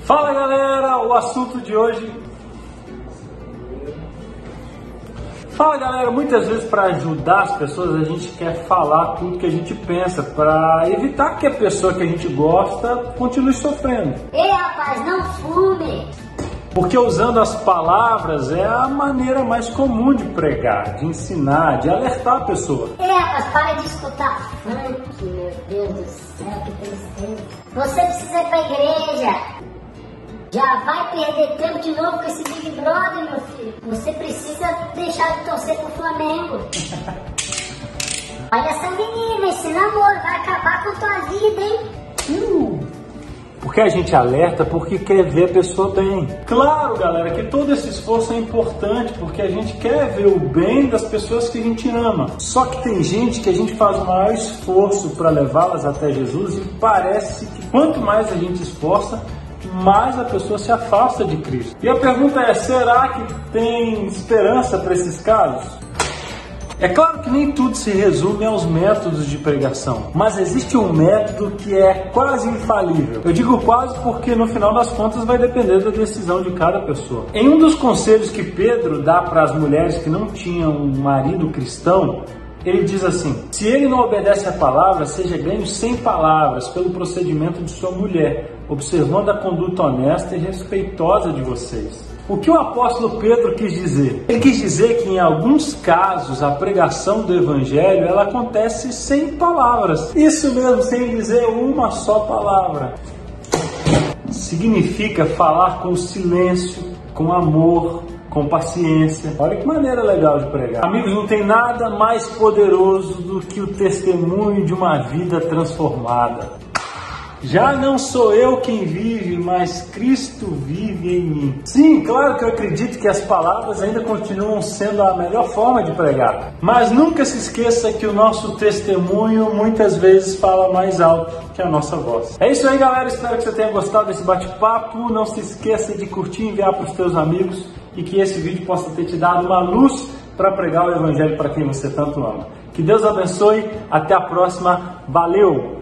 Fala galera, o assunto de hoje... Fala galera, muitas vezes para ajudar as pessoas a gente quer falar tudo que a gente pensa para evitar que a pessoa que a gente gosta continue sofrendo. Ei rapaz, não fume! Porque usando as palavras é a maneira mais comum de pregar, de ensinar, de alertar a pessoa. Ei rapaz, para de escutar funk, meu Deus do céu, que tristeza. Você precisa ir pra igreja. Já vai perder tempo de novo com esse Big Brother, meu filho. Você precisa deixar de torcer pro Flamengo. Olha essa menina, esse namoro vai acabar com tua vida, hein? Porque a gente alerta porque quer ver a pessoa bem. Claro, galera, que todo esse esforço é importante porque a gente quer ver o bem das pessoas que a gente ama. Só que tem gente que a gente faz o maior esforço para levá-las até Jesus e parece que quanto mais a gente esforça, mais a pessoa se afasta de Cristo. E a pergunta é, será que tem esperança para esses casos? É claro que nem tudo se resume aos métodos de pregação, mas existe um método que é quase infalível. Eu digo quase porque no final das contas vai depender da decisão de cada pessoa. Em um dos conselhos que Pedro dá para as mulheres que não tinham um marido cristão, ele diz assim: se ele não obedece à palavra, seja ganho sem palavras pelo procedimento de sua mulher, observando a conduta honesta e respeitosa de vocês. O que o apóstolo Pedro quis dizer? Ele quis dizer que em alguns casos a pregação do evangelho ela acontece sem palavras. Isso mesmo, sem dizer uma só palavra. Significa falar com silêncio, com amor, com paciência. Olha que maneira legal de pregar. Amigos, não tem nada mais poderoso do que o testemunho de uma vida transformada. Já não sou eu quem vive, mas Cristo vive em mim. Sim, claro que eu acredito que as palavras ainda continuam sendo a melhor forma de pregar. Mas nunca se esqueça que o nosso testemunho muitas vezes fala mais alto que a nossa voz. É isso aí, galera. Espero que você tenha gostado desse bate-papo. Não se esqueça de curtir e enviar para os teus amigos e que esse vídeo possa ter te dado uma luz para pregar o evangelho para quem você tanto ama. Que Deus abençoe. Até a próxima. Valeu!